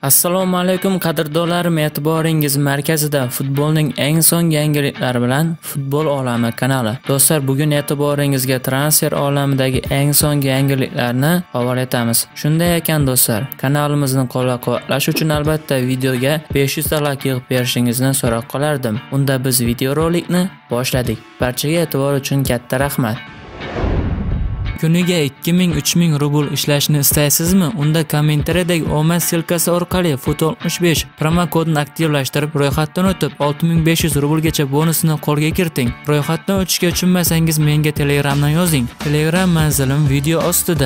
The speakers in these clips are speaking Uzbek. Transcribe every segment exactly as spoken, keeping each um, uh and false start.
Assalomu alaykum qadrdonlarim, e'tiboringiz markazida futbolning eng so'nggi yangiliklari bilan Futbol olami kanali. Do'stlar, bugun e'tiboringizga transfer olamidagi eng so'nggi yangiliklarni havola etamiz. Shunday ekan do'stlar, kanalimizni qo'llab-quvvatlash uchun albatta videoga besh yuz ta like yig'ib berishingizni so'rab qolardim. Unda biz videorolikni boshladik. Barchaga e'tibor uchun katta rahmat. Kuniga ikki ming uch ming rubl ishlashni istaysizmi? Unda kommentariyadagi omad silkasi orqali Fut oltmish besh promo kodini aktivlashtirib, ro'yxatdan o'tib olti ming besh yuz rublgacha bonusini qo'lga kiriting. Ro'yxatdan o'tishga tushunmasangiz menga Telegramdan yozing. Telegram manzilim video ostida.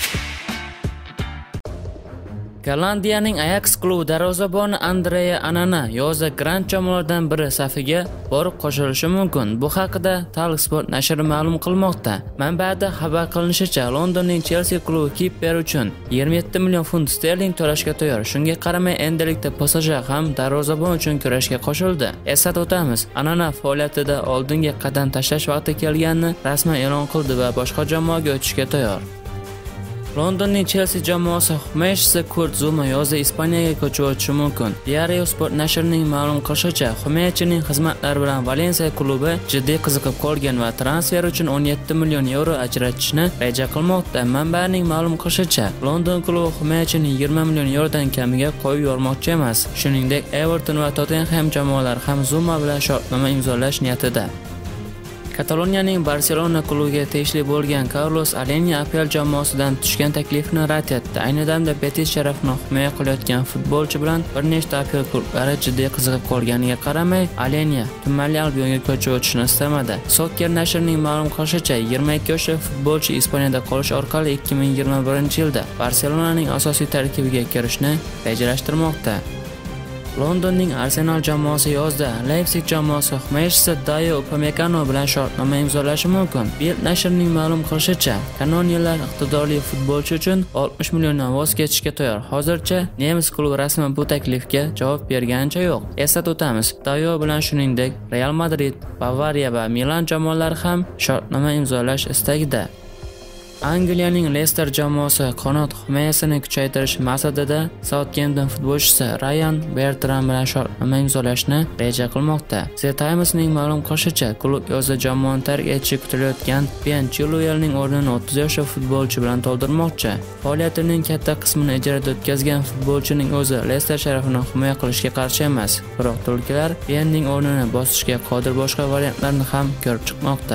Gollandiyaning Ajax klubi darvozaboni Andrea Onana yozda grand jamoalardan biri safiga borib qo'shilishi mumkin. Bu haqida Talksport nashri ma'lum qilmoqda. Manbada xabar qilinishicha, Londonning Chelsea klubi kiper uchun yigirma yetti million funt sterling to'lashga tayyor. Shunga qaramay, endilikda P S J ham darvozabon uchun kurashga qo'shildi. Eslatib o'tamiz, Onana faoliyatida oldinga qadam tashlash vaqti kelganini rasman e'lon qildi va boshqa jamoaga o'tishga tayyor. Londonning Chelsea jamoasi himoyachisi Kurt Zouma yozda Ispaniyaga ko'chib o'tishi mumkin. Diario Sport nashrining ma'lum qilishicha, himoyachining xizmatlari bilan Valensiya klubi jiddiy qiziqib qolgan va transfer uchun o'n yetti million yevro ajratishni reja qilmoqda. Manbaning ma'lum qilishicha, London klubi himoyachini yigirma million yevrodan kamiga qo'yib yubormoqchi emas. Shuningdek, Everton va Tottenham jamoalari ham Zouma bilan shartnoma imzolash niyatida. Kataloniyaning Barselona klubiga tegishli bo'lgan Carlos Alenya A P L jamoasidan tushgan taklifni rad etdi. Ayni damda Betis sharafini himoya qilayotgan futbolchi bilan bir nechta A P L klublari jiddiy qiziqib qolganiga qaramay, Alenya tumanli Albionga ko'chib o'tishni istamadi. Soccer nashrining ma'lum qilishicha, yigirma ikki yoshli futbolchi Ispaniyada qolish orqali ikki ming yigirma birinchi yilda Barselonaning asosiy tarkibiga kirishni rejalashtirmoqda. Londonning Arsenal jamoasi yozda Leipzig jamoasi himoyachisi Dayo Upamecano bilan shartnoma imzolashi mumkin. Bild nashrining ma'lum qilishicha, kanoniyalar iqtidorli futbolchi uchun oltmish milliondan voz kechishga tayyor. Hozircha nemis klubi rasman bu taklifga javob berganicha yo'q. Eslatib o'tamiz, Dayo bilan shuningdek Real Madrid, Bavariya va Milan jamoalari ham shartnoma imzolash istagida. Angliyaning Leicester jamoasi qanot himoyasini kuchaytirish maqsadida Southampton futbolchisi Ryan Bertrand bilan shartnoma imzolashni reja qilmoqda. The Times'ning ma'lum qilishicha, klub yozda jamoani tark etishi kutilayotgan Ben Chilwellning o'rnini o'ttiz yoshli futbolchi bilan to'ldirmoqchi. Faoliyatining katta qismini ijarada o'tkazgan futbolchining o'zi Leicester sharafini himoya qilishga qarshi emas, biroq turklar Benning o'rnini bosishga qodir boshqa variantlarni ham ko'rib chiqmoqda.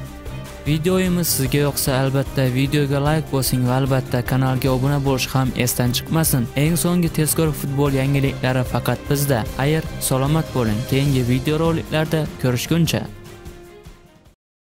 Videoyimiz sizga yoqsa albatta videoga like bosing va albatta kanalga obuna bo'lish ham esdan chiqmasin. Eng so'nggi tezkor futbol yangiliklari faqat bizda. Xayr, salomat bo'ling. Keyingi videoroliklarda ko'rishguncha